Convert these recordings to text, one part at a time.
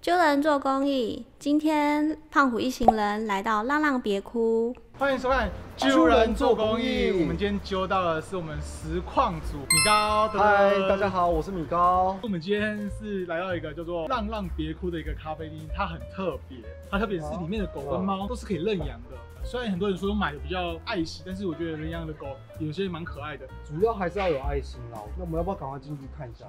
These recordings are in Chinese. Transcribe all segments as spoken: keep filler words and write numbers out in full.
揪人做公益，今天胖虎一行人来到浪浪别哭， 欢迎收看《揪人做公益》。我们今天揪到的是我们实况组米高。 嗨，大家好，我是米高。 我们今天是来到一个叫做“浪浪别哭”的一个咖啡厅，它很特别，它特别是里面的狗跟猫都是可以认养的。虽然很多人说买的比较爱惜，但是我觉得认养的狗有些蛮可爱的。 主要还是要有爱心啦。那我们要不要赶快进去看一下？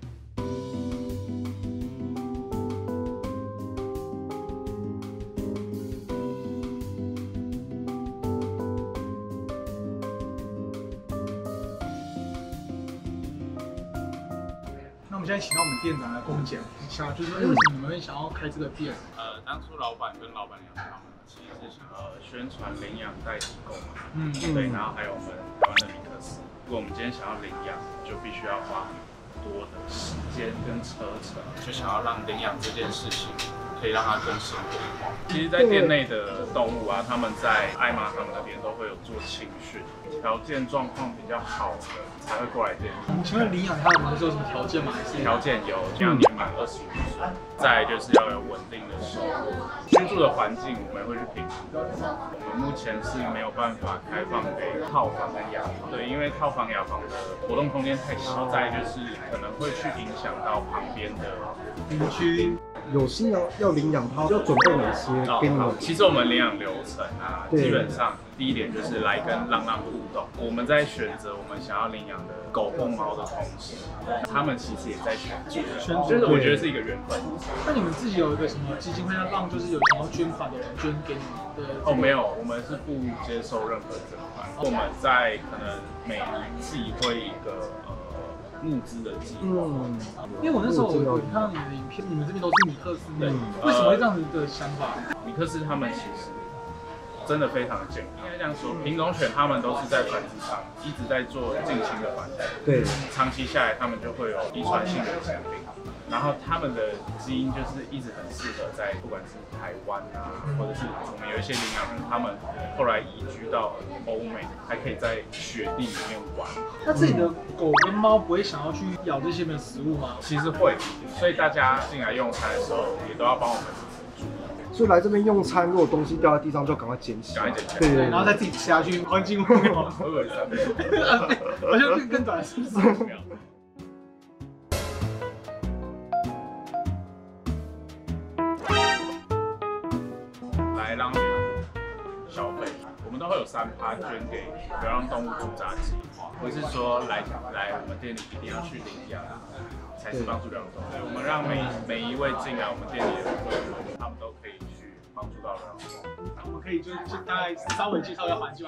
那我们现在请到我们店长来跟我们讲一下，就是说，哎，为什么你们会想要开这个店？ 呃，当初老板跟老板娘他们其实是想要宣传领养代替购买， 嗯， 对，然后还有我们台湾的米克斯。如果我们今天想要领养，就必须要花很多的时间跟车程，就想要让领养这件事情可以让它更生活化。其实，在店内的动物啊，他们在爱妈他们那边都会有做情训，条件状况比较好的才会过来店里。 请问领养它们是有什么条件吗？还是条件有，就要年满二十五岁，再来就是要有稳定的收入，居住的环境我们会去评估。我们目前是没有办法开放给套房跟雅房，对，因为套房雅房的活动空间太小，再来就是可能会去影响到旁边的邻居。 有心要要领养它，要准备哪些给你们？ 其实我们领养流程啊，基本上第一点就是来跟浪浪互动。我们在选择我们想要领养的狗或猫的同时，他们其实也在选择，就是我觉得是一个缘分。 那你们自己有一个什么基金会要让，就是有想要捐款的人捐给你们的？ 哦，没有，我们是不接受任何捐款。我们在可能每一季会一个呃。募资的计划， 嗯， 因为我那时候我有看到你们的影片，你们这边都是米克斯，对，为什么会这样子的想法？ 米克斯他们其实真的非常的健康，应该这样说，品种犬他们都是在繁殖上一直在做近亲的繁殖， 对， 长期下来他们就会有遗传性的疾病。然后他们的基因就是一直很适合在不管是台湾啊，或者是我们有一些领养人，他们后来移居到欧美，还可以在雪地里面玩。 那自己的狗跟猫不会想要去咬这些没有食物吗？ 其实会，所以大家进来用餐的时候也都要帮我们注意。 所以来这边用餐，如果东西掉在地上，就赶快捡起， 赶快捡起来， 对对， 然后再自己吃下去，环境污染。 我以为是， 好像更更短，是不是？ 来浪消费，我们都会有三趴捐给流浪动物驻扎计划，不是说来来我们店里一定要去领养才是帮助流浪动物。对，我们让每每一位进来我们店里的会员，他们都可以去帮助到流浪动物。 我们可以就就大概稍微介绍一下环境吧。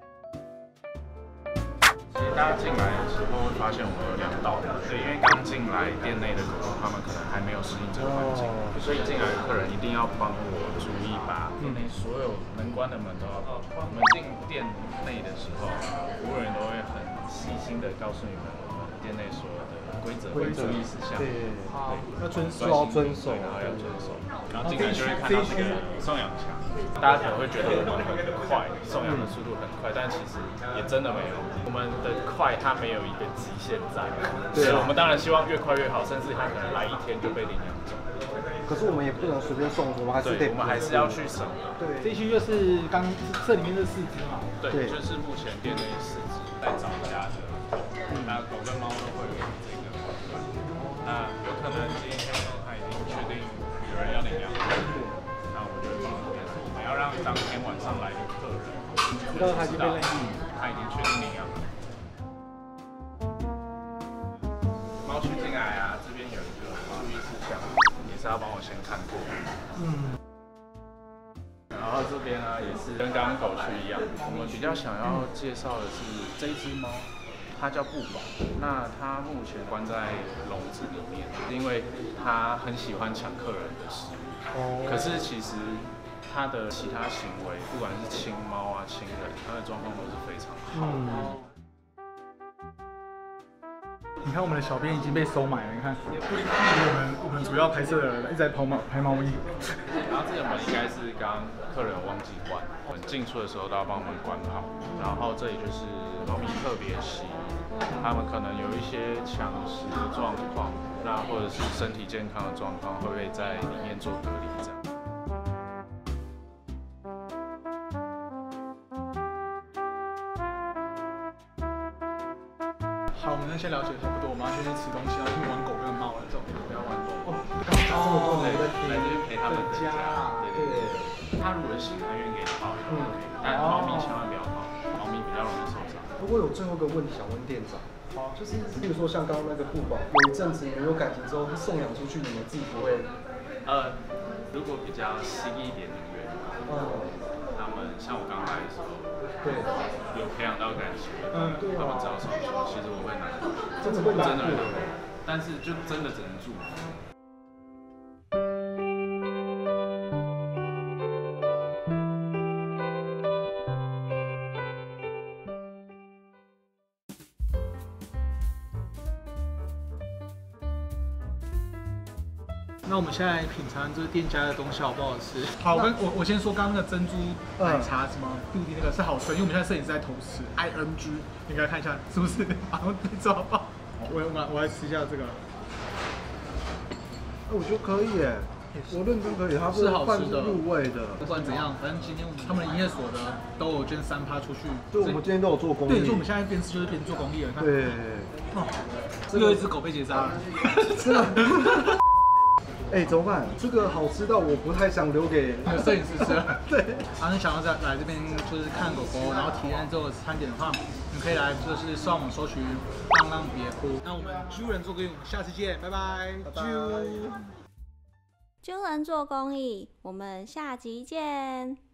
其实大家进来的时候会发现我们有两道门，对，因为刚进来店内的狗狗，他们可能还没有适应这个环境，所以进来的客人一定要帮我注意把店内所有能关的门都要关。我们进店内的时候，服务员都会很细心的告诉你们我们店内所有的规则跟注意事项， 对， 好，要遵守， 要遵守， 然后要遵守。然后进来就会看到这个送养墙，大家可能会觉得我们很快，送养的速度很快，但其实也真的没有。我们的快它没有一个极限在，所以我们当然希望越快越好，甚至它可能来一天就被领养走。 可是我们也不能随便送，我们还是得， 我们还是要去审。 对，这一区就是刚这里面这四只嘛。 对，就是目前店内四只在找家的狗，那狗跟猫都会有这个混乱。那有可能今天他已经确定有人要领养，那我就会帮他们。我们要让当天晚上来的客人知道他已经被领养， 他已经确定领养了。猫区进来啊，这边有一个注意事项，也是要帮我先看过。嗯。然后这边呢，也是跟刚刚狗区一样，我们比较想要介绍的是这一只猫，它叫布宝。那它目前关在笼子里面，因为它很喜欢抢客人的食物。哦。可是其实它的其他行为，不管是亲猫啊、亲人，它的状况都是非常好。嗯。 你看我们的小编已经被收买了，你看，我们我们主要拍摄的人一直在拍猫拍猫咪。 然后这个门应该是刚刚客人忘记关，我们进出的时候都要帮我们关好。然后这里就是猫咪特别席，他们可能有一些抢食的状况， 那或者是身体健康的状况，会不会在里面做隔离这样？ 好，我们先了解差不多，我们要先去吃东西，然后去玩狗跟猫了，走。 不要玩狗。 哦， 这么多人在来这边陪他们的家家。对对对。他如果喜欢愿意给你抱一抱，可以，但猫咪千万不要抱，猫咪比较容易受伤。 不过有最后一个问题想问店长，好，就是比如说像刚刚那个布宝，有一阵子你们有感情之后送养出去，你们自己不会？ 呃，如果比较新一点的人，嗯，他们像我刚来的时候， 对， 有培养到感情， 嗯， 他们只要送去，其实我会难过， 真的会难过， 真的会难过，但是就真的只能祝福。 那我们现在品尝这个店家的东西好不好吃？好，我跟我我先说刚刚那个珍珠奶茶什么杜迪那个是好吃，因为我们现在摄影师在偷吃 I N G， 你应该看一下是不是？好，你知道吧？我我我来吃一下这个， 我觉得可以耶，我认真可以，它是好吃的， 入味的。 不管怎样，反正今天我们他们的营业所的都有捐三趴出去， 就我们今天都有做公益， 对，所以我们现在边吃就是边做公益了。 对， 哦，又一只狗被结扎了， 真的。哎、欸，怎么办？这个好吃到我不太想留给摄影师吃了。 对， 然后你想要在来这边就是看狗狗，然后体验这个餐点的话，你可以来就是上网搜寻“浪浪别哭”。那我们揪人做公益，我们下次见，拜拜。 拜拜。 揪人做公益，我们下集见。